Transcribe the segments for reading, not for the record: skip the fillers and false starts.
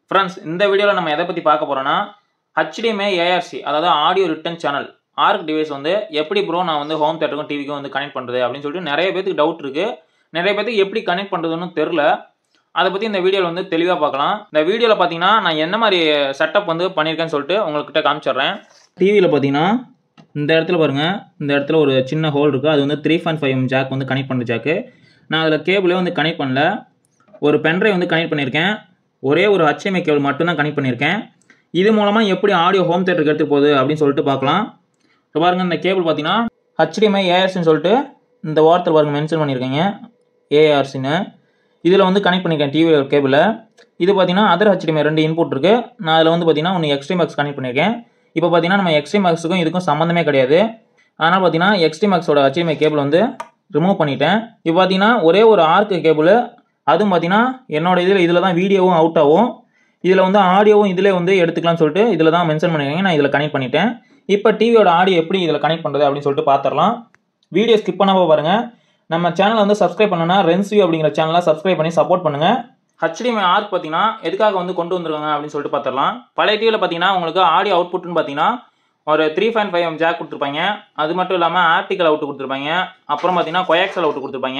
Friends, இந்த வீடியோவில் நம்ம எதை பற்றி பார்க்க போகிறோன்னா HDMI ARC, அதாவது audio return channel arc device வந்து எப்படி ப்ரோ நான் வந்து ஹோம் தேட்டருக்கும் டிவிக்கும் வந்து கனெக்ட் பண்ணுறது அப்படின்னு சொல்லிட்டு நிறைய பேருக்கு டவுட் இருக்குது. நிறைய பேருக்கு எப்படி கனெக்ட் பண்ணுறதுன்னு தெரில. அதை பற்றி இந்த வீடியோவில் வந்து தெளிவாக பார்க்கலாம். இந்த வீடியோவில் பார்த்தீங்கன்னா நான் என்ன மாதிரி செட்டப் வந்து பண்ணியிருக்கேன்னு சொல்லிட்டு உங்கள்கிட்ட காமிச்சிடுறேன். டிவியில் பார்த்தீங்கன்னா இந்த இடத்துல பாருங்கள், இந்த இடத்துல ஒரு சின்ன ஹோல் இருக்குது. அது வந்து 3.5mm ஜாக் வந்து கனெக்ட் பண்ணுற ஜாக்கு. நான் அதில் கேபிளே வந்து கனெக்ட் பண்ணல. ஒரு பென்ட்ரைவ் வந்து கனெக்ட் பண்ணியிருக்கேன். ஒரே ஒரு HDMI கேபிள் மட்டும்தான் கனெக்ட் பண்ணியிருக்கேன். இது மூலமாக எப்படி ஆடியோ ஹோம் தேட்டருக்கு எடுத்து போகுது அப்படின்னு சொல்லிட்டு பார்க்கலாம். இப்போ பாருங்கள், இந்த கேபிள் பார்த்தீங்கன்னா HDMI ARCன்னு சொல்லிட்டு இந்த வாரத்தில் பாருங்கள் மென்ஷன் பண்ணியிருக்கீங்க ARCன்னு. இதில் வந்து கனெக்ட் பண்ணியிருக்கேன் டிவி கேபிளை. இது பார்த்தீங்கன்னா அதர் HDMI 2 இன்புட் இருக்குது. நான் அதில் வந்து பார்த்தீங்கன்னா ஒன்று XDMAX கனெக்ட் பண்ணியிருக்கேன். இப்போ பார்த்தீங்கன்னா நம்ம XDMAXக்கும் இதுக்கும் சம்மந்தமே கிடையாது. அதனால் பார்த்தீங்கன்னா XDMAXோட HDMI கேபிள் வந்து ரிமூவ் பண்ணிட்டேன். இப்போ பார்த்தீங்கன்னா ஒரே ஒரு ஆர்க் கேபிள், அதுவும் பார்த்தீங்கன்னா என்னோட இதில் தான் வீடியோவும் அவுட் ஆகும். இதில் வந்து ஆடியோவும் இதிலே வந்து எடுத்துக்கலாம்னு சொல்லிட்டு இதில் தான் மென்ஷன் பண்ணியிருக்கேன். நான் இதில் கனெக்ட் பண்ணிட்டேன். இப்போ டிவியோட ஆடியோ எப்படி இதில் கனெக்ட் பண்ணுறது அப்படின்னு சொல்லிட்டு பார்த்துடலாம். வீடியோ ஸ்கிப் பண்ணாமல் பாருங்கள். நம்ம சேனலை வந்து சப்ஸ்கிரைப் பண்ணனா ரென்ஸ்வியூ அப்படிங்கிற சேனலை சப்ஸ்கிரைப் பண்ணி சப்போர்ட் பண்ணுங்கள். HDMI ARC பார்த்தீங்கன்னா எதுக்காக வந்து கொண்டு வந்துருக்காங்க அப்படின்னு சொல்லிட்டு பார்த்துடலாம். பழைய டிவியில் பார்த்தீங்கன்னா உங்களுக்கு ஆடியோ அவுட்புட்னு பார்த்தீங்கன்னா ஒரு 3.5mm ஜாக் கொடுத்துருப்பாங்க. அது மட்டும் இல்லாமல் ஆப்டிக்கல் அவுட் கொடுத்துருப்பாங்க. அப்புறம் பார்த்தீங்கன்னா கொயாக்சல் அவுட் கொடுத்துருப்பாங்க.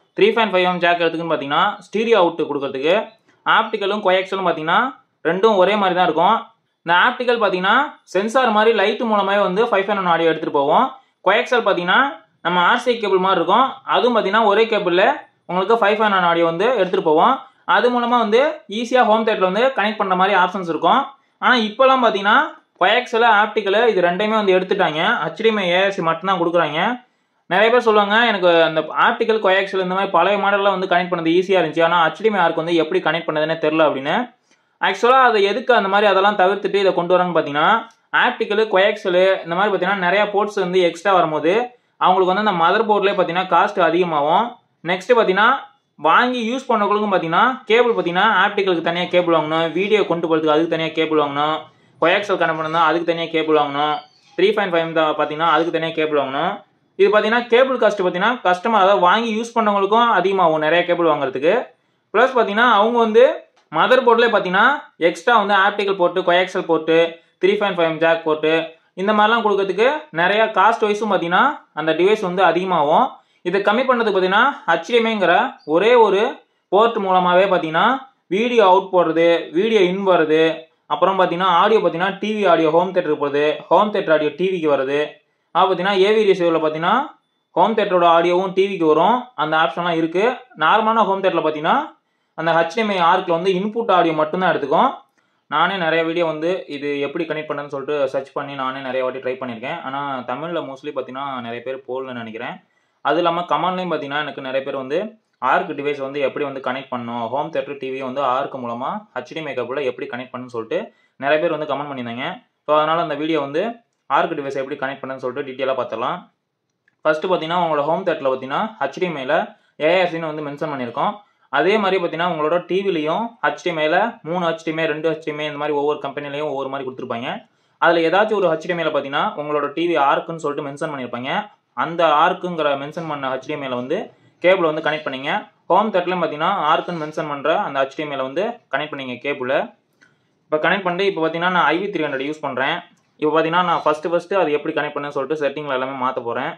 3.5mm ஜாக் எடுத்துக்குன்னு பார்த்தீங்கன்னா ஸ்டீரியோ அவுட் கொடுக்கறதுக்கு. ஆப்டிக்கலும் கொயாக்சலும் பார்த்தீங்கன்னா ரெண்டும் ஒரே மாதிரி தான் இருக்கும். இந்த ஆப்டிக்கல் பார்த்தீங்கன்னா சென்சார் மாதிரி லைட் மூலமாகவே வந்து 5.1 ஆடியோ எடுத்துகிட்டு போவோம். கொயாக்சல் பார்த்தீங்கன்னா நம்ம RCA கேபிள் மாதிரி இருக்கும். அதுவும் பார்த்தீங்கன்னா ஒரே கேபிளில் உங்களுக்கு 5.1 ஆடியோ வந்து எடுத்துகிட்டு போவோம். அது மூலமாக வந்து ஈஸியாக ஹோம் தேட்டரில் வந்து கனெக்ட் பண்ணுற மாதிரி ஆப்ஷன்ஸ் இருக்கும். ஆனால் இப்போலாம் பார்த்தீங்கன்னா கொயாக்சல் ஆப்டிக்கல் இது ரெண்டையுமே வந்து எடுத்துட்டாங்க. HDMI ARC மட்டும்தான் கொடுக்குறாங்க. நிறைய பேர் சொல்லுவாங்க எனக்கு அந்த ஆப்டிக்கல் கொயாக்சல் இந்த மாதிரி பழைய மாடலில் வந்து கனெக்ட் பண்ணது ஈஸியாக இருந்துச்சு, ஆனால் HDMI ARC வந்து எப்படி கனெக்ட் பண்ணதுன்னே தெரில அப்படின்னு. ஆக்சுவலாக அதை எதுக்கு அந்த மாதிரி அதெல்லாம் தவிர்த்துட்டு இதை கொண்டு வராங்கன்னு பார்த்தீங்கன்னா ஆப்டிக்கல் கொயாக்சல் இந்த மாதிரி பார்த்தீங்கன்னா நிறையா போர்ட்ஸ் வந்து எக்ஸ்ட்ரா வரும்போது அவங்களுக்கு வந்து அந்த மதர் போர்ட்லேயே பார்த்தீங்கன்னா காஸ்ட் அதிகமாகும். நெக்ஸ்ட் பார்த்தீங்கன்னா வாங்கி யூஸ் பண்ணவங்களுக்கும் பார்த்தீங்கன்னா கேபிள் பார்த்தீங்கன்னா ஆப்டிக்கலுக்கு தனியாக கேபிள் வாங்கணும், வீடியோ கொண்டு போகிறதுக்கு அதுக்கு தனியாக கேபிள் வாங்கணும், கொயாக்சல் கனெக்ட் பண்ணால் அதுக்கு தனியாக கேபிள் வாங்கணும், 3.5mm பார்த்தீங்கன்னா அதுக்கு தனியாக கேபிள் வாங்கணும். இது பார்த்தீங்கன்னா கேபிள் காஸ்ட் பார்த்தீங்கன்னா கஸ்டமர் அதாவது வாங்கி யூஸ் பண்ணவங்களுக்கும் அதிகமாகும் நிறைய கேபிள் வாங்குறதுக்கு. ப்ளஸ் பார்த்தீங்கன்னா அவங்க வந்து மதர் போர்ட்லேயே பார்த்தீங்கன்னா எக்ஸ்ட்ரா வந்து ஆப்டிக்கல் போட்டு கொயாக்சல் போட்டு 3.5mm ஜாக் போட்டு இந்த மாதிரிலாம் கொடுக்கறதுக்கு நிறையா காஸ்ட் வைஸும் பார்த்தீங்கன்னா அந்த டிவைஸ் வந்து அதிகமாகும். இதை கம்மி பண்ணுறதுக்கு பார்த்தீங்கன்னா HDMIங்கிற ஒரே ஒரு போர்ட் மூலமாகவே பார்த்தீங்கன்னா வீடியோ அவுட் போடுறது, வீடியோ இன் வருது, அப்புறம் பார்த்தீங்கன்னா ஆடியோ பார்த்தீங்கன்னா டிவி ஆடியோ ஹோம் தேட்டருக்கு போகுது, ஹோம் தேட்டர் ஆடியோ டிவிக்கு வருது. பார்த்தீங்கன்னா ஏவி ரிசீவரில் பார்த்தீங்கன்னா ஹோம் தேட்டரோட ஆடியோவும் டிவிக்கு வரும். அந்த ஆப்ஷன்லாம் இருக்குது. நார்மலான ஹோம் தேட்டரில் பார்த்தீங்கன்னா அந்த HDMI ARCல வந்து இன்புட் ஆடியோ மட்டும்தான் எடுத்துக்கும். நானே நிறைய வீடியோ வந்து இது எப்படி கனெக்ட் பண்ணுன்னு சொல்லிட்டு சர்ச் பண்ணி நானே நிறைய வாட்டி ட்ரை பண்ணியிருக்கேன். ஆனால் தமிழில் மோஸ்ட்லி பார்த்தீங்கன்னா நிறைய பேர் போடலன்னு நினைக்கிறேன். அது இல்லாமல் கமெண்ட்லையும் பார்த்தீங்கன்னா எனக்கு நிறைய பேர் வந்து ஆர்க் டிவைஸ் வந்து எப்படி வந்து கனெக்ட் பண்ணணும், ஹோம் தேட்டர் டிவியை வந்து ஆர்க் மூலமாக HDMI கேபிளில் எப்படி கனெக்ட் பண்ணுன்னு சொல்லிட்டு நிறைய பேர் வந்து கமெண்ட் பண்ணியிருந்தாங்க. ஸோ அதனால் அந்த வீடியோ வந்து ஆர்க் டிவைஸ் எப்படி கனெக்ட் பண்ணுன்னு சொல்லிட்டு டீட்டெயிலாக பார்த்துடலாம். ஃபஸ்ட்டு பார்த்தீங்கன்னா உங்களோட ஹோம் தேட்டரில் பார்த்தீங்கன்னா HDMIயில் ARCன்னு வந்து மென்ஷன் பண்ணியிருக்கோம். அதே மாதிரி பார்த்தீங்கன்னா உங்களோட டிவிலையும் HDMIயில் 3 HDMI 2 HDMI இந்த மாதிரி ஒவ்வொரு கம்பெனிலையும் ஒவ்வொரு மாதிரி கொடுத்துருப்பாங்க. அதில் ஏதாச்சும் ஒரு HDMIயில் பார்த்தீங்கன்னா உங்களோட டிவி ஆர்க்குன்னு சொல்லிட்டு மென்ஷன் பண்ணியிருப்பாங்க. அந்த ஆர்க்குங்கிற மென்ஷன் பண்ண HDMIயில் வந்து கேபிள் வந்து கனெக்ட் பண்ணிங்க. ஹோம் தேட்டர்லையும் பார்த்தீங்கன்னா ஆர்க்குன்னு மென்ஷன் பண்ணுற அந்த HDMIயில் வந்து கனெக்ட் பண்ணிங்க கேபிளை. இப்போ கனெக்ட் பண்ணிட்டு இப்போ பார்த்தீங்கன்னா நான் IV 300 யூஸ் பண்ணுறேன். இப்போ பார்த்தீங்கன்னா நான் ஃபஸ்ட்டு அது எப்படி கனெக்ட் பண்ணேன்னு சொல்லிட்டு செட்டிங்கில் எல்லாமே மாற்ற போகிறேன்.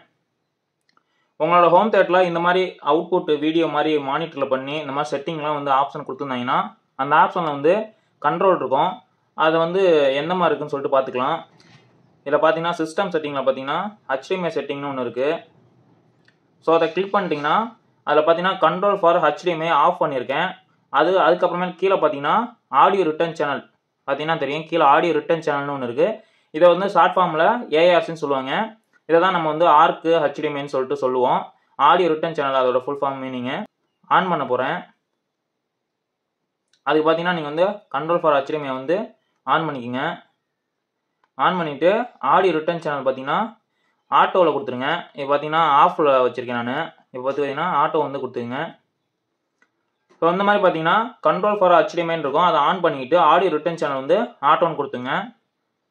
உங்களோட ஹோம் தேட்டரில் இந்த மாதிரி அவுட்புட் வீடியோ மாதிரி மானிட்டரில் பண்ணி இந்த மாதிரி செட்டிங்லாம் வந்து ஆப்ஷன் கொடுத்துருந்தாங்கன்னா அந்த ஆப்ஷனில் வந்து கண்ட்ரோல் இருக்கும். அதை வந்து எந்த மாதிரி இருக்குன்னு சொல்லிட்டு பார்த்துக்கலாம். இதில் பார்த்தீங்கன்னா சிஸ்டம் செட்டிங்கில் பார்த்தீங்கன்னா HDMI செட்டிங்னு ஒன்று இருக்குது. ஸோ அதை கிளிக் பண்ணிட்டீங்கன்னா அதில் பார்த்தீங்கன்னா கண்ட்ரோல் ஃபார் HDMI ஆஃப் பண்ணியிருக்கேன். அதுக்கப்புறமேல் கீழே பார்த்தீங்கன்னா ஆடியோ ரிட்டர்ன் சேனல் பார்த்தீங்கன்னா தெரியும். கீழே ஆடியோ ரிட்டர்ன் சேனல்னு ஒன்று இருக்குது. இதை வந்து ஷார்ட் ஃபார்மில் ARCன்னு சொல்லுவாங்க. இதை தான் நம்ம வந்து ஆர்க்கு HDMIன்னு சொல்லிட்டு சொல்லுவோம். ஆடியோ ரிட்டர்ன் சேனல் அதோட ஃபுல் ஃபார்ம் மீனிங்கு. ஆன் பண்ண போகிறேன். அதுக்கு பார்த்தீங்கன்னா நீங்கள் வந்து கண்ட்ரோல் ஃபார் HDMI வந்து ஆன் பண்ணிக்கோங்க. ஆன் பண்ணிவிட்டு ஆடியோ ரிட்டர்ன் சேனல் பார்த்தீங்கன்னா ஆட்டோவில் கொடுத்துருங்க. இப்போ பார்த்தீங்கன்னா ஆஃபில் வச்சுருக்கேன் நான். இப்போ பார்த்தீங்கன்னா ஆட்டோ வந்து கொடுத்துருங்க. ஸோ இந்த மாதிரி பார்த்தீங்கன்னா கண்ட்ரோல் ஃபார் HDMIன்னு இருக்கும். அதை ஆன் பண்ணிக்கிட்டு ஆடியோ ரிட்டர்ன் சேனல் வந்து ஆட்டோன்னு கொடுத்துங்க.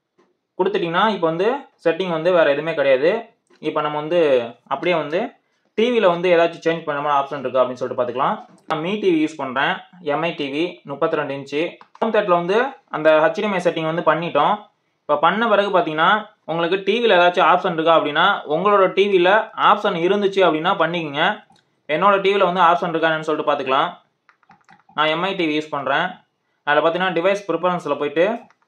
கொடுத்துட்டிங்கன்னா இப்போ வந்து செட்டிங் வந்து வேறு எதுவுமே கிடையாது. இப்போ நம்ம வந்து அப்படியே வந்து டிவியில் வந்து ஏதாச்சும் சேஞ்ச் பண்ண மாதிரி ஆப்ஷன் இருக்குது அப்படின்னு சொல்லிட்டு பார்த்துக்கலாம். நான் மீ டிவி யூஸ் பண்ணுறேன், எம்ஐ டிவி 32 இன்ச்சு. ஹோம் தேட்டரில் வந்து அந்த HDMI செட்டிங் வந்து பண்ணிட்டோம். இப்போ பண்ண பிறகு பார்த்தீங்கன்னா உங்களுக்கு டிவியில் ஏதாச்சும் ஆப்ஷன் இருக்கா அப்படின்னா, உங்களோட டிவியில் ஆப்ஷன் இருந்துச்சு அப்படின்னா பண்ணிக்கோங்க. என்னோட டிவியில் வந்து ஆப்ஷன் இருக்கான்னு சொல்லிட்டு பார்த்துக்கலாம். நான் எம்ஐ டிவி யூஸ் பண்ணுறேன். அதில் பார்த்தீங்கன்னா டிவைஸ் ப்ரிஃபரன்ஸில் போயிட்டு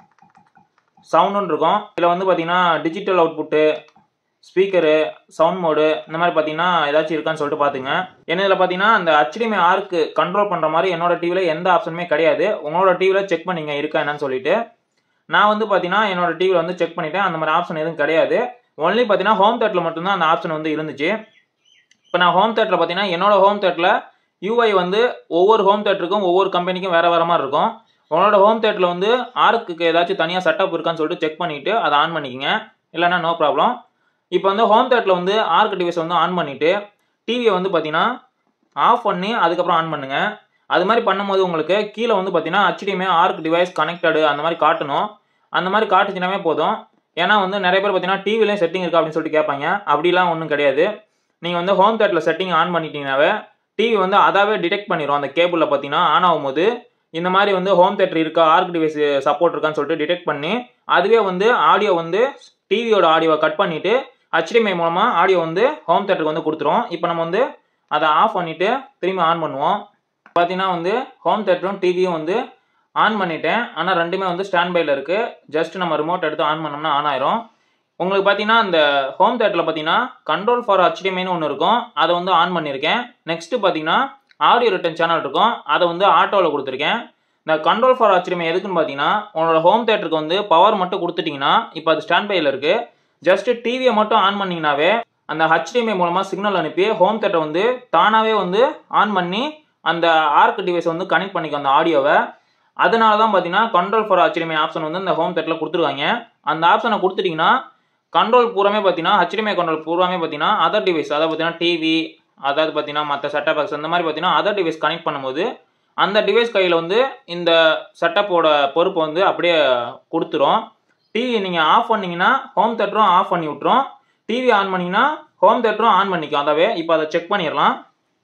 சவுண்டுன்னு இருக்கும். இதில் வந்து பார்த்தீங்கன்னா digital output, speaker, sound mode இந்த மாதிரி பார்த்தீங்கன்னா ஏதாச்சும் இருக்கான்னு சொல்லிட்டு பார்த்துங்க. ஏன்னா இதில் பார்த்தீங்கன்னா அந்த HDMI ARC கண்ட்ரோல் பண்ணுற மாதிரி என்னோட டிவியில் எந்த ஆப்ஷனுமே கிடையாது. உங்களோட டிவியில் செக் பண்ணிங்க இருக்கா என்னன்னு சொல்லிட்டு. நான் வந்து பார்த்தீங்கன்னா என்னோட டிவியில் வந்து செக் பண்ணிட்டேன், அந்த மாதிரி ஆப்ஷன் எதுவும் கிடையாது. ஒன்லி பார்த்தீங்கன்னா ஹோம் தேட்டரில் மட்டும்தான் அந்த ஆப்ஷன் வந்து இருந்துச்சு. இப்போ நான் ஹோம் தேட்டரில் பார்த்தீங்கன்னா என்னோட ஹோம் தேட்டரில் UI வந்து ஒவ்வொரு ஹோம் தேட்டருக்கும் ஒவ்வொரு கம்பெனிக்கும் வேறு வேறு மாதிரி இருக்கும். உங்களோட ஹோம் தேட்டரில் வந்து ஆர்க்கு ஏதாச்சும் தனியாக செட்டப் இருக்கான்னு சொல்லிட்டு செக் பண்ணிவிட்டு அதை ஆன் பண்ணிக்கோங்க, இல்லைன்னா நோ ப்ராப்ளம். இப்போ வந்து ஹோம் தேட்டரில் வந்து ஆர்க் டிவைஸ் வந்து ஆன் பண்ணிவிட்டு டிவியை வந்து பார்த்தீங்கன்னா ஆஃப் பண்ணி அதுக்கப்புறம் ஆன் பண்ணுங்க. அது மாதிரி பண்ணும்போது உங்களுக்கு கீழே வந்து பார்த்தீங்கன்னா HDMI ARC டிவைஸ் கனெக்டடு அந்த மாதிரி காட்டணும். அந்த மாதிரி காட்டுச்சுனாவே போதும். ஏன்னா வந்து நிறைய பேர் பார்த்தீங்கன்னா டிவிலையும் செட்டிங் இருக்கா அப்படின்னு சொல்லிட்டு கேட்பாங்க. அப்படிலாம் ஒன்றும் கிடையாது. நீங்கள் வந்து ஹோம் தேட்டரில் செட்டிங் ஆன் பண்ணிட்டீங்கன்னாவே டிவி வந்து அதாவே டிடெக்ட் பண்ணிடும். அந்த கேபிளில் பார்த்தீங்கன்னா ஆன் ஆகும்போது இந்த மாதிரி வந்து ஹோம் தேட்டர் இருக்கா, ஆர்க் டிவைஸ் சப்போர்ட் இருக்கான்னு சொல்லிட்டு டிடெக்ட் பண்ணி அதுவே வந்து ஆடியோ வந்து டிவியோட ஆடியோவை கட் பண்ணிவிட்டு HDMI மூலமாக ஆடியோ வந்து ஹோம் தேட்டருக்கு வந்து கொடுத்துரும். இப்போ நம்ம வந்து அதை ஆஃப் பண்ணிவிட்டு திரும்பி ஆன் பண்ணுவோம். பார்த்தீங்கன்னா வந்து ஹோம் தேட்டரும் டிவியும் வந்து ஆன் பண்ணிட்டேன். ஆனால் ரெண்டுமே வந்து ஸ்டாண்ட் பையில் இருக்குது. ஜஸ்ட் நம்ம ரிமோட் எடுத்து ஆன் பண்ணோம்னா ஆன் ஆயிரும். உங்களுக்கு பார்த்தீங்கன்னா இந்த ஹோம் தேட்டரில் பார்த்தீங்கன்னா கண்ட்ரோல் ஃபார் HDMIன்னு ஒன்று இருக்கும், அதை வந்து ஆன் பண்ணியிருக்கேன். நெக்ஸ்ட்டு பார்த்தீங்கன்னா ஆடியோ ரிட்டர்ன் சேனல் இருக்கும், அதை வந்து ஆட்டோவில் கொடுத்துருக்கேன். இந்த கண்ட்ரோல் ஃபார் HDMI எதுக்குன்னு பார்த்தீங்கன்னா உங்களோட ஹோம் தேட்டருக்கு வந்து பவர் மட்டும் கொடுத்துட்டிங்கன்னா இப்போ அது ஸ்டாண்ட் பையில் இருக்குது. ஜஸ்ட் டிவியை மட்டும் ஆன் பண்ணிங்கனாவே அந்த HDMI மூலமாக சிக்னல் அனுப்பி ஹோம் தேட்டர் வந்து தானாகவே வந்து ஆன் பண்ணி அந்த ஆர்க் டிவைஸ் வந்து கனெக்ட் பண்ணிக்கும் அந்த ஆடியோவை. அதனால தான் பார்த்தீங்கன்னா கண்ட்ரோல் ஃபார் HDMI ஆப்ஷன் வந்து இந்த ஹோம் தேட்டரில் கொடுத்துருக்காங்க. அந்த ஆப்ஷனை கொடுத்துட்டிங்கன்னா கண்ட்ரோல் பூராமே பார்த்தீங்கன்னா HDMI கண்ட்ரோல் பூராமே பார்த்தீங்கன்னா அதர் டிவைஸ், அதாவது பார்த்தீங்கன்னா டிவி, அதாவது பார்த்தீங்கன்னா மற்ற செட்டப் பாக்ஸ் அந்த மாதிரி பார்த்தீங்கன்னா அதர் டிவைஸ் கனெக்ட் பண்ணும்போது அந்த டிவைஸ் கையில் வந்து இந்த செட்டப்போட பொறுப்பு வந்து அப்படியே கொடுத்துரும். டிவி நீங்கள் ஆஃப் பண்ணிங்கன்னா ஹோம் தேட்டரும் ஆஃப் பண்ணி விட்டுரும், டிவி ஆன் பண்ணிங்கன்னா ஹோம் தேட்டரும் ஆன் பண்ணிக்கும். அதாவே இப்போ அதை செக் பண்ணிடலாம்.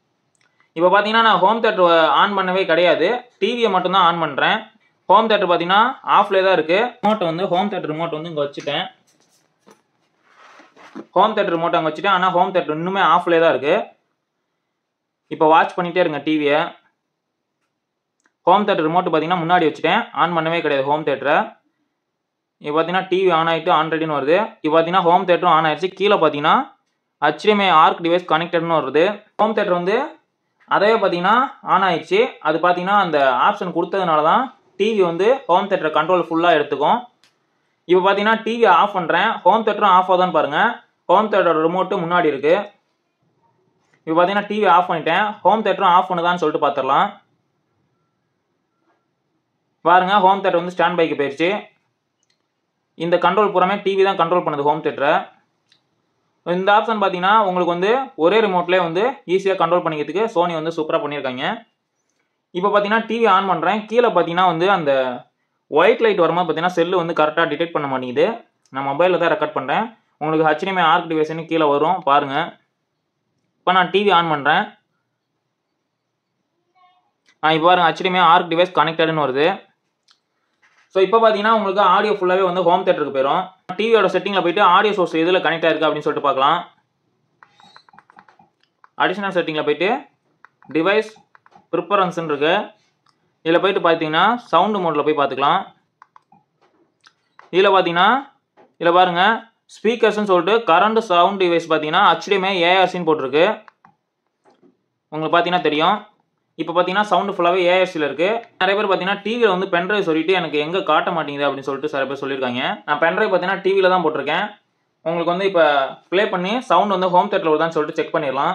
இப்போ பார்த்தீங்கன்னா நான் ஹோம் தேட்டர் ஆன் பண்ணவே கிடையாது, டிவியை மட்டும்தான் ஆன் பண்ணுறேன். ஹோம் தேட்டர் பார்த்தீங்கன்னா ஆஃப்லேயே தான் இருக்குது. ரிமோட்டை வந்து ஹோம் தேட்டர் ரிமோட் வந்து இங்கே வச்சுட்டேன். ஹோம் தேட்டர் ரிமோட் அங்கே வச்சுட்டேன், ஆனால் ஹோம் தேட்டர் இன்னுமே ஆஃப்லேயே தான் இருக்குது. இப்போ வாட்ச் பண்ணிகிட்டே இருங்க டிவியை. ஹோம் தேட்டர் ரிமோட் பார்த்தீங்கன்னா முன்னாடி வச்சுட்டேன், ஆன் பண்ணவே கிடையாது ஹோம் தேட்டரை. இப்போ பார்த்தீங்கன்னா டிவி ஆன் ஆகிட்டு ஆன்ரெடின்னு வருது. இப்போ பார்த்தீங்கன்னா ஹோம் தேட்டரும் ஆன் ஆயிடுச்சு. கீழே பார்த்தீங்கன்னா HDMI ARC டிவைஸ் கனெக்டட்னு வருது. ஹோம் தேட்டர் வந்து அதே பார்த்தீங்கன்னா ஆன் ஆயிடுச்சு. அது பார்த்தீங்கன்னா அந்த ஆப்ஷன் கொடுத்ததுனால தான் டிவி வந்து ஹோம் தேட்டரை கண்ட்ரோல் ஃபுல்லாக எடுத்துக்கும். இப்போ பார்த்தீங்கன்னா டிவி ஆஃப் பண்ணுறேன், ஹோம் தேட்டரும் ஆஃப் ஆகுதான்னு பாருங்கள். ஹோம் தேட்டரோட ரிமோட்டு முன்னாடி இருக்குது. இப்போ பார்த்தீங்கன்னா டிவி ஆஃப் பண்ணிட்டேன், ஹோம் தேட்டரும் ஆஃப் பண்ணுதான்னு சொல்லிட்டு பார்த்துடலாம். பாருங்க, ஹோம் தேட்டர் வந்து ஸ்டாண்ட் பைக்கு போயிடுச்சு. இந்த கண்ட்ரோல் பூராமே டிவி தான் கண்ட்ரோல் பண்ணுது ஹோம் தேட்டரை. இந்த ஆப்ஷன் பார்த்தீங்கன்னா உங்களுக்கு வந்து ஒரே ரிமோட்லேயே வந்து ஈஸியாக கண்ட்ரோல் பண்ணிக்கிறதுக்கு சோனி வந்து சூப்பராக பண்ணியிருக்காங்க. இப்போ பார்த்தீங்கன்னா டிவி ஆன் பண்ணுறேன். கீழே பார்த்தீங்கன்னா வந்து அந்த ஒயிட் லைட் வரும்போது பார்த்தீங்கன்னா செல்லு வந்து கரெக்டாக டிடெக்ட் பண்ண மாட்டேங்குது. நான் மொபைலில் தான் ரெக்கார்ட் பண்ணுறேன். உங்களுக்கு HDMI ARC டிவைஸ்னு கீழே வரும் பாருங்கள். இப்போ நான் டிவி ஆன் பண்ணுறேன். இப்போ பாருங்கள் HDMI ARC டிவைஸ் கனெக்டடுன்னு வருது. ஸோ இப்போ பார்த்தீங்கன்னா உங்களுக்கு ஆடியோ ஃபுல்லாகவே வந்து ஹோம் தேட்டருக்கு போயிடும். டிவியோட செட்டிங்கில் போயிட்டு ஆடியோ சோர்ஸ் எதில் கனெக்ட் ஆயிருக்கு அப்படின்னு சொல்லிட்டு பார்க்கலாம். அடிஷனல் செட்டிங்கில் போயிட்டு டிவைஸ் ப்ரிஃபரன்ஸ்ன்னு இருக்கு. இதில் போயிட்டு பார்த்தீங்கன்னா சவுண்டு மோடில் போய் பார்த்துக்கலாம். இதில் பார்த்தீங்கன்னா இதில் பாருங்கள் ஸ்பீக்கர்ஸ்ன்னு சொல்லிட்டு கரண்ட் சவுண்ட் டிவைஸ் பார்த்தீங்கன்னா HDMI ARCன்னு போட்டிருக்கு. உங்களுக்கு பார்த்தீங்கன்னா தெரியும். இப்போ பார்த்தீங்கன்னா சவுண்டு ஃபுல்லாகவே ARCயில் இருக்குது. நிறைய பேர் பார்த்தீங்கன்னா டிவியில் வந்து பென்ட்ரைவ் சொல்லிட்டு எனக்கு எங்கே காட்ட மாட்டேங்குது அப்படின்னு சொல்லிட்டு சில பேர் சொல்லியிருக்காங்க. நான் பென்ட்ரைவ் பார்த்தீங்கன்னா டிவியில் தான் போட்டிருக்கேன். உங்களுக்கு வந்து இப்போ ப்ளே பண்ணி சவுண்ட் வந்து ஹோம் தேட்டரில் வருதான்னு சொல்லிட்டு செக் பண்ணிடலாம்.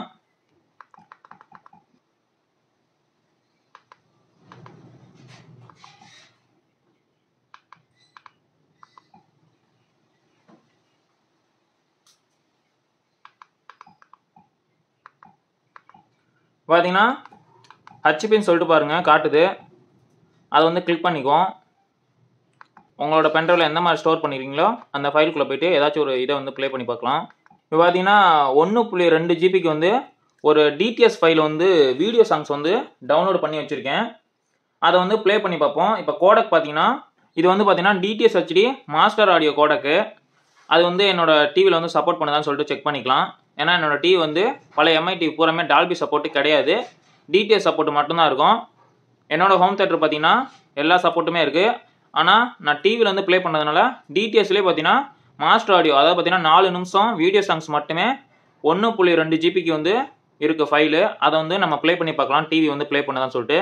பார்த்தீங்கன்னா ஹச்பின்னு சொல்லிட்டு பாருங்கள் காட்டுது. அதை வந்து கிளிக் பண்ணிக்குவோம். உங்களோட பென்ட்ரைவில் எந்த மாதிரி ஸ்டோர் பண்ணியிருக்கீங்களோ அந்த ஃபைலுக்குள்ளே போய்ட்டு ஏதாச்சும் ஒரு இதை வந்து ப்ளே பண்ணி பார்க்கலாம். இப்போ பார்த்தீங்கன்னா 1.2 ஜிபிக்கு வந்து ஒரு டிடிஎஸ் ஃபைல் வந்து வீடியோ சாங்ஸ் வந்து டவுன்லோட் பண்ணி வச்சுருக்கேன். அதை வந்து ப்ளே பண்ணி பார்ப்போம். இப்போ கோடக் பார்த்தீங்கன்னா இது வந்து பார்த்தீங்கன்னா DTS HD master audio codec. அது வந்து என்னோட டிவியில் வந்து சப்போர்ட் பண்ணுதான்னு சொல்லிட்டு செக் பண்ணிக்கலாம். ஏன்னா என்னோட டிவி வந்து பழைய எம்ஐ டிவி பூராமே டால்பி சப்போர்ட்டு கிடையாது, டிடிஎஸ் சப்போர்ட் மட்டும்தான் இருக்கும். என்னோட ஹோம் தியேட்டர் பார்த்தீங்கன்னா எல்லா சப்போர்ட்டுமே இருக்குது. ஆனால் நான் டிவியில் வந்து ப்ளே பண்ணதுனால டிடிஎஸ்லேயே பார்த்தீங்கன்னா மாஸ்டர் ஆடியோ, அதாவது பார்த்தீங்கன்னா 4 நிமிஷம் வீடியோ சாங்ஸ் மட்டுமே 1.2 ஜிபிக்கு வந்து இருக்குது ஃபைலு. அதை வந்து நம்ம ப்ளே பண்ணி பார்க்கலாம் டிவி வந்து ப்ளே பண்ணுதான்னு சொல்லிட்டு.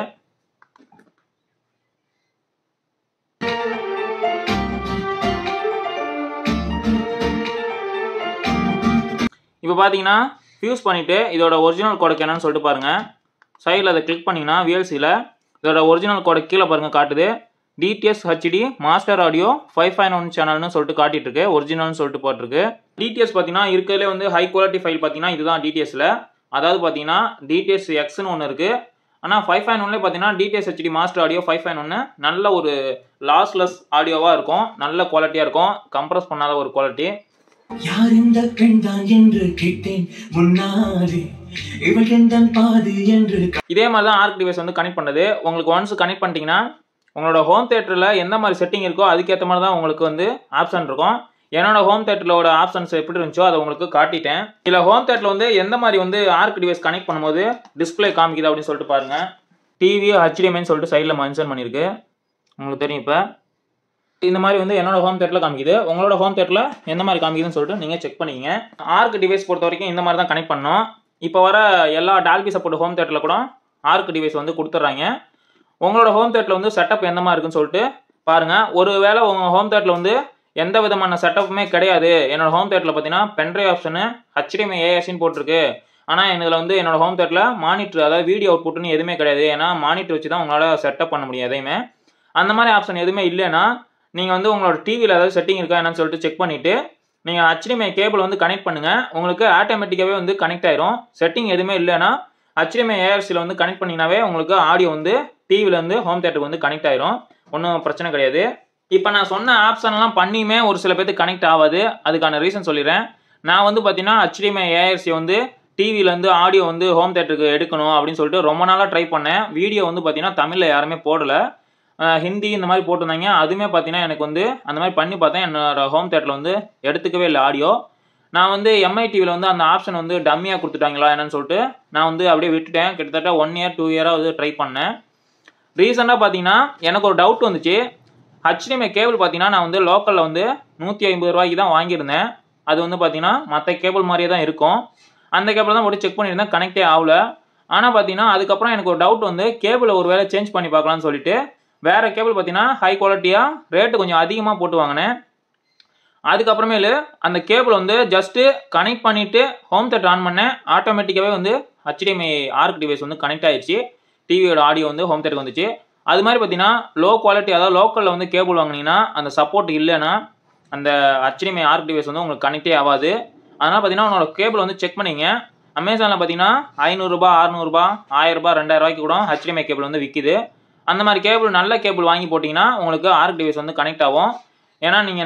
இப்போ பார்த்தீங்கன்னா ஃபியூஸ் பண்ணிவிட்டு இதோட ஒரிஜினல் கோடக் என்னன்னு சொல்லிட்டு பாருங்கள். சைடில் அதை கிளிக் பண்ணிங்கன்னா விஎல்சியில் இதோட ஒரிஜினல் கோடக் கீழே பாருங்கள் காட்டுது. டிடிஎஸ் ஹெச்டி மாஸ்டர் ஆடியோ 5.1 சேனல்னு சொல்லிட்டு காட்டிட்டு இருக்கு, ஒரிஜினல்னு சொல்லிட்டு போட்டிருக்கு. டிடிஎஸ் பார்த்தீங்கன்னா இருக்கிறதுலே வந்து ஹை குவாலிட்டி ஃபைல் பார்த்தீங்கன்னா இதுதான் டிடிஎஸ்ல. அதாவது பார்த்தீங்கன்னா டிடிஎஸ் எக்ஸ்னு ஒன்று இருக்குது. ஆனால் 5.1ல பார்த்தீங்கன்னா டிடிஎஸ் ஹெச்டி மாஸ்டர் ஆடியோ 5.1 நல்ல ஒரு லாஸ்லெஸ் ஆடியோவாக இருக்கும், நல்ல குவாலிட்டியாக இருக்கும், கம்ப்ரஸ் பண்ணாத ஒரு குவாலிட்டி. யார் இந்த பெண் தான் என்று கேட்டேன் முன்னாடி, இவள் தான் பாதி என்று. இதே மாதிரி தான் ஆர்க் டிவைஸ் வந்து கனெக்ட் பண்ணது. உங்களுக்கு ஒன்ஸ் கனெக்ட் பண்ணிட்டீங்கன்னா உங்களோட ஹோம் தியேட்டரில் எந்த மாதிரி செட்டிங் இருக்கோ அதுக்கேற்ற மாதிரி தான் உங்களுக்கு வந்து ஆப்ஷன் இருக்கும். என்னோட ஹோம் தியேட்டரோட ஆப்ஷன்ஸ் எப்படி இருந்துச்சோ அதை உங்களுக்கு காட்டிட்டேன். இதில் ஹோம் தியேட்டரில் வந்து எந்த மாதிரி வந்து ஆர்க் டிவைஸ் கனெக்ட் பண்ணும்போது டிஸ்பிளே காமிக்குது அப்படின்னு சொல்லிட்டு பாருங்க. டிவி HDMI சொல்லிட்டு சைடில் மென்ஷன் பண்ணியிருக்கு, உங்களுக்கு தெரியும். இப்போ இந்த மாதிரி வந்து என்னோட ஹோம் தியேட்டரில் காமிக்குது, உங்களோட ஹோம் தியேட்டரில் எந்த மாதிரி காமிக்குதுன்னு சொல்லிட்டு நீங்கள் செக் பண்ணிக்கங்க. ஆர்க் டிவைஸ் பொறுத்த வரைக்கும் இந்த மாதிரி தான் கனெக்ட் பண்ணோம். இப்போ வர எல்லா டால்பி சப்போர்ட் ஹோம் தியேட்டரில் கூட ஆர்க் டிவைஸ் வந்து கொடுத்துட்றாங்க. உங்களோட ஹோம் தியேட்டரில் வந்து செட்டப் எந்த மாதிரி இருக்குன்னு சொல்லிட்டு பாருங்கள். ஒருவேளை உங்கள் ஹோம் தியேட்டரில் வந்து எந்த விதமான செட்டப்புமே கிடையாது, என்னோட ஹோம் தியேட்டரில் பார்த்தீங்கன்னா பென்ட்ரைவ் ஆப்ஷனு HDMI ARCன்னு போட்டிருக்கு, ஆனால் இதில் வந்து என்னோட ஹோம் தியேட்டரில் மானிட்டர், அதாவது வீடியோ அவுட்புட்னு எதுவுமே கிடையாது, ஏன்னா மானிட்டர் வச்சு தான் உங்களால் செட்டப் பண்ண முடியும் எதையுமே. அந்த மாதிரி ஆப்ஷன் எதுவுமே இல்லைன்னா நீங்கள் வந்து உங்களோட டிவியில் ஏதாவது செட்டிங் இருக்கா என்னன்னு சொல்லிட்டு செக் பண்ணிவிட்டு நீங்கள் HDMI கேபிள் வந்து கனெக்ட் பண்ணுங்கள். உங்களுக்கு ஆட்டோமேட்டிக்காகவே வந்து கனெக்ட் ஆயிரும். செட்டிங் எதுவுமே இல்லைன்னா HDMI ARCயில் வந்து கனெக்ட் பண்ணிங்கனாவே உங்களுக்கு ஆடியோ வந்து டிவிலேருந்து ஹோம் தியேட்டருக்கு வந்து கனெக்ட் ஆயிரும், ஒன்றும் பிரச்சனை கிடையாது. இப்போ நான் சொன்ன ஆப்ஷன்லாம் பண்ணியுமே ஒரு சில பேருக்கு கனெக்ட் ஆகாது. அதுக்கான ரீசன் சொல்லிடுறேன். நான் வந்து பார்த்தீங்கன்னா HDMI ARC வந்து டிவிலேருந்து ஆடியோ வந்து ஹோம் தியேட்டருக்கு எடுக்கணும் அப்படின்னு சொல்லிட்டு ரொம்ப நாளாக ட்ரை பண்ணேன். வீடியோ வந்து பார்த்தீங்கன்னா தமிழில் யாருமே போடலை, ஹிந்தி இந்த மாதிரி போட்டிருந்தாங்க. அதுவுமே பார்த்தீங்கன்னா எனக்கு வந்து அந்த மாதிரி பண்ணி பார்த்தேன், என்னோட ஹோம் தியேட்டரில் வந்து எடுத்துக்கவே இல்லை ஆடியோ. நான் வந்து எம்ஐ டிவியில் வந்து அந்த ஆப்ஷன் வந்து டம்மியாக கொடுத்துட்டாங்களா என்னன்னு சொல்லிட்டு நான் வந்து அப்படியே விட்டுட்டேன். கிட்டத்தட்ட 1 இயர் 2 இயராக வந்து ட்ரை பண்ணேன். ரீசெண்டாக பார்த்தீங்கன்னா எனக்கு ஒரு டவுட் வந்துச்சு. HDMI கேபிள் பார்த்தீங்கன்னா நான் வந்து லோக்கலில் வந்து 150 ரூபாய்க்கு தான் வாங்கியிருந்தேன். அது வந்து பார்த்தீங்கன்னா மற்ற கேபிள் மாதிரியே தான் இருக்கும். அந்த கேபிள் தான் போட்டு செக் பண்ணியிருந்தேன், கனெக்டே ஆகல. ஆனால் பார்த்தீங்கன்னா அதுக்கப்புறம் எனக்கு ஒரு டவுட் வந்து கேபிளை ஒரு வேளை சேஞ்ச் பண்ணி பார்க்கலான்னு சொல்லிட்டு வேறு கேபிள் பார்த்தீங்கன்னா ஹை குவாலிட்டியாக ரேட்டு கொஞ்சம் அதிகமாக போட்டு வாங்கினேன். அதுக்கப்புறமேலு அந்த கேபிள் வந்து ஜஸ்ட்டு கனெக்ட் பண்ணிவிட்டு ஹோம் தியேட்டர் ஆன் பண்ணேன், ஆட்டோமேட்டிக்காகவே வந்து HDMI ஆர்க் டிவைஸ் வந்து கனெக்ட் ஆகிடுச்சு, டிவியோட ஆடியோ வந்து ஹோம் தியேட்டருக்கு வந்துச்சு. அது மாதிரி பார்த்தீங்கன்னா லோ குவாலிட்டி, அதாவது லோக்கலில் வந்து கேபிள் வாங்கினீங்கன்னா அந்த சப்போர்ட் இல்லைன்னா அந்த HDMI ஆர்க் டிவைஸ் வந்து உங்களுக்கு கனெக்டே ஆகாது. அதனால் பார்த்தீங்கன்னா உங்களோட கேபிள் வந்து செக் பண்ணிங்க. அமேசானில் பார்த்தீங்கன்னா 500 ரூபாய் 600 ரூபாய் 1000 ரூபாய் 2000 ரூபாய்க்கு கூட HDMI கேபிள் வந்து விற்கிது. அந்த மாதிரி கேபிள், நல்ல கேபிள் வாங்கி போட்டிங்கன்னா உங்களுக்கு ஆர்க் டிவைஸ் வந்து கனெக்ட் ஆகும். ஏன்னா நீங்கள்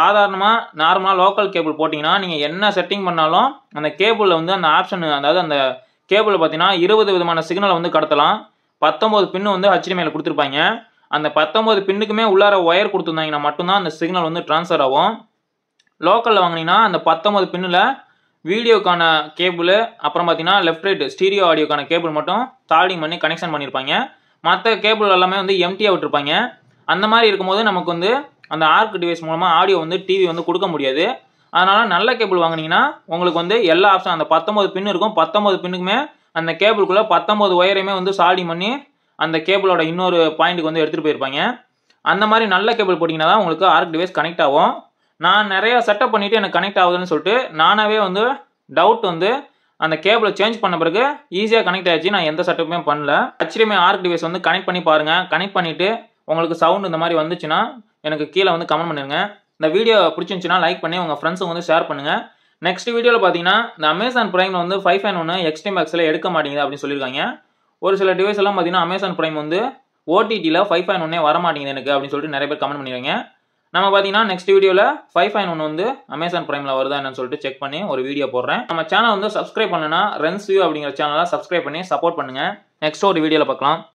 நார்மலாக லோக்கல் கேபிள் போட்டிங்கன்னா நீங்கள் என்ன செட்டிங் பண்ணாலும் அந்த கேபிளில் வந்து அந்த ஆப்ஷன், அதாவது அந்த கேபிளில் பார்த்தீங்கன்னா 20 விதமான சிக்னலை வந்து கடத்தலாம். 19 பின்னு வந்து HDMIயில் கொடுத்துருப்பாங்க. அந்த 19 பின்னுக்குமே உள்ளார ஒயர் கொடுத்துருந்தாங்கன்னா மட்டும்தான் அந்த சிக்னல் வந்து ட்ரான்ஸ்ஃபர் ஆகும். லோக்கலில் வாங்கினீங்கன்னா அந்த 19 பின்னில் வீடியோக்கான கேபிள், அப்புறம் பார்த்தீங்கன்னா லெஃப்ட் ரைட் ஸ்டீரியோ ஆடியோக்கான கேபிள் மட்டும் சால்டிங் பண்ணி கனெக்ஷன் பண்ணியிருப்பாங்க. மற்ற கேபிள் எல்லாமே வந்து எம்டியாக விட்டுருப்பாங்க. அந்த மாதிரி இருக்கும்போது நமக்கு வந்து அந்த ஆர்க் டிவைஸ் மூலமாக ஆடியோ வந்து டிவி வந்து கொடுக்க முடியாது. அதனால் நல்ல கேபிள் வாங்கினீங்கன்னா உங்களுக்கு வந்து எல்லா ஆப்ஷன், அந்த 19 பின் இருக்கும், 19 பின்னுக்குமே அந்த கேபிளுக்குள்ளே 19 ஒயரையுமே வந்து சால்டிங் பண்ணி அந்த கேபிளோட இன்னொரு பாயிண்ட்டுக்கு வந்து எடுத்துகிட்டு போயிருப்பாங்க. அந்த மாதிரி நல்ல கேபிள் போட்டிங்கன்னா தான் உங்களுக்கு ஆர்க் டிவைஸ் கனெக்ட் ஆகும். நான் நிறையா செட்டப் பண்ணிவிட்டு எனக்கு கனெக்ட் ஆகுதுன்னு சொல்லிட்டு நானாகவே வந்து டவுட் வந்து அந்த கேபிளை சேஞ்ச் பண்ண பிறகு ஈஸியாக கனெக்ட் ஆகிடுச்சு. நான் எந்த செட்டப்புமே பண்ணல. HDMI ஆர்க் டிவைஸ் வந்து கனெக்ட் பண்ணி பாருங்கள். கனெக்ட் பண்ணிவிட்டு உங்களுக்கு சவுண்ட் இந்த மாதிரி வந்துச்சுன்னா எனக்கு கீழே வந்து கமெண்ட் பண்ணுங்க. இந்த வீடியோ பிடிச்சிருந்துச்சுன்னா லைக் பண்ணி உங்கள் ஃப்ரெண்ட்ஸுக்கு வந்து ஷேர் பண்ணுங்கள். நெக்ஸ்ட் வீடியோவில் பார்த்தீங்கன்னா இந்த அமேசான் பிரைமில் வந்து 5.1 எக்ஸ்ட்ரீம் பாக்ஸில் எடுக்க மாட்டேங்குது அப்படின்னு சொல்லியிருக்காங்க. ஒரு சில டிவைஸ் எல்லாம் பார்த்தீங்கன்னா அமேசான் பிரைம் வந்து OTTயில் 5.1 வர மாட்டேங்குது எனக்கு அப்படின்னு சொல்லிட்டு நிறைய பேர் கமெண்ட் பண்ணிடுங்க. நம்ம பார்த்தீங்கன்னா நெக்ஸ்ட் வீடியோவில் 5.1 வந்து அமேசான் பிரைமில் வருதா என்னன்னு சொல்லிட்டு செக் பண்ணி ஒரு வீடியோ போடுறேன். நம்ம சேனல் வந்து சப்ஸ்கிரைப் பண்ணனா ரென்ஸ் வியூ அப்படிங்கிற சேனலை சப்ஸ்கிரைப் பண்ணி சப்போர்ட் பண்ணுங்கள். நெக்ஸ்ட் ஒரு வீடியோவில் பார்க்கலாம்.